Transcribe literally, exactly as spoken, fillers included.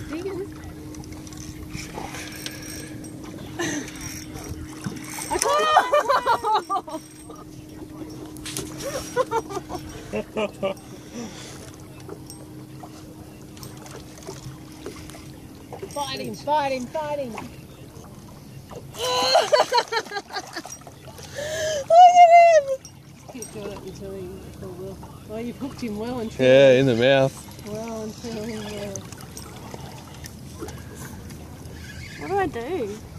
digging. I caught it! Fight him, fight him, fight him. Look at him! Keep doing it until he will. Well, you've hooked him well and truly. Yeah, in the mouth. Well and truly, yeah. What do I do?